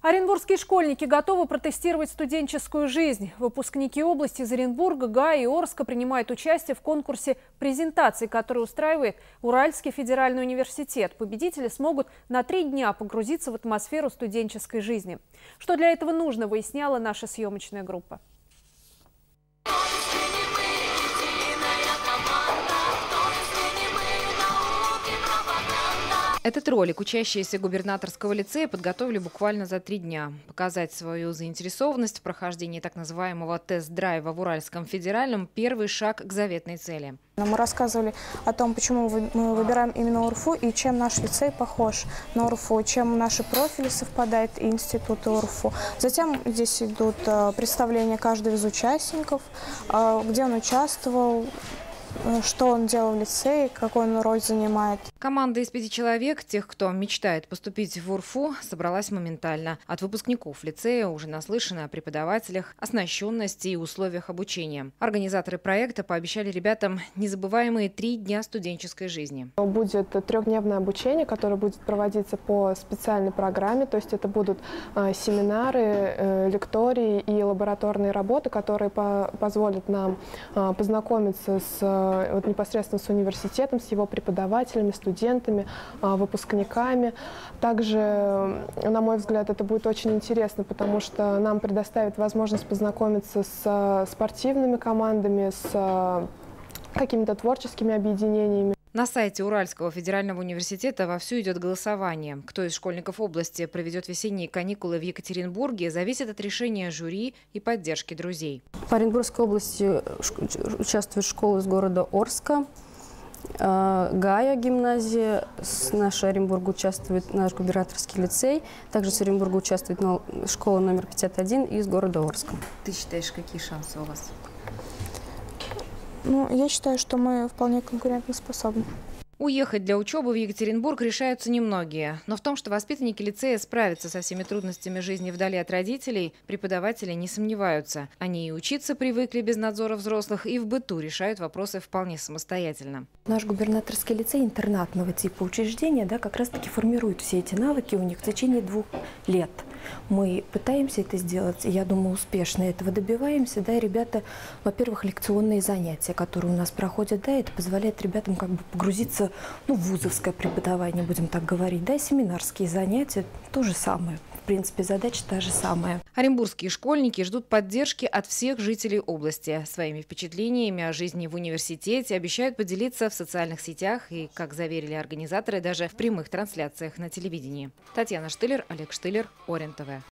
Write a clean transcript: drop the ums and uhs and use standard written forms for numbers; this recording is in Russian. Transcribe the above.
Оренбургские школьники готовы протестировать студенческую жизнь. Выпускники области из Оренбурга, Гая и Орска принимают участие в конкурсе презентаций, который устраивает Уральский федеральный университет. Победители смогут на 3 дня погрузиться в атмосферу студенческой жизни. Что для этого нужно, выясняла наша съемочная группа. Этот ролик учащиеся губернаторского лицея подготовили буквально за 3 дня. Показать свою заинтересованность в прохождении так называемого тест-драйва в Уральском федеральном – первый шаг к заветной цели. Мы рассказывали о том, почему мы выбираем именно УРФУ и чем наш лицей похож на УРФУ, чем наши профили совпадают и институты УРФУ. Затем здесь идут представления каждого из участников, где он участвовал, что он делал в лицее, какую он роль занимает. Команда из 5 человек, тех, кто мечтает поступить в УРФУ, собралась моментально. От выпускников лицея уже наслышаны о преподавателях, оснащенности и условиях обучения. Организаторы проекта пообещали ребятам незабываемые 3 дня студенческой жизни. Будет 3-дневное обучение, которое будет проводиться по специальной программе. То есть это будут семинары, лектории и лабораторные работы, которые позволят нам познакомиться непосредственно с университетом, с его преподавателями, студентами, выпускниками. Также, на мой взгляд, это будет очень интересно, потому что нам предоставит возможность познакомиться с спортивными командами, с какими-то творческими объединениями. На сайте Уральского федерального университета вовсю идет голосование. Кто из школьников области проведет весенние каникулы в Екатеринбурге, зависит от решения жюри и поддержки друзей. По Оренбургской области участвуют школы из города Орска, Гая гимназия, с нашей Оренбурга участвует наш губернаторский лицей, также с Оренбурга участвует школа номер 51 из города Орска. Ты считаешь, какие шансы у вас? Я считаю, что мы вполне конкурентоспособны. Уехать для учебы в Екатеринбург решаются немногие. Но в том, что воспитанники лицея справятся со всеми трудностями жизни вдали от родителей, преподаватели не сомневаются. Они и учиться привыкли без надзора взрослых, и в быту решают вопросы вполне самостоятельно. Наш губернаторский лицей интернатного типа учреждения как раз-таки формирует все эти навыки у них в течение 2 лет. Мы пытаемся это сделать, и я думаю, успешно этого добиваемся. Ребята, во-первых, лекционные занятия, которые у нас проходят, это позволяет ребятам погрузиться в вузовское преподавание, будем так говорить. Семинарские занятия – то же самое. В принципе, задача та же самая. Оренбургские школьники ждут поддержки от всех жителей области. Своими впечатлениями о жизни в университете обещают поделиться в социальных сетях и, как заверили организаторы, даже в прямых трансляциях на телевидении. Татьяна Штылер, Олег Штылер, Орен ТВ.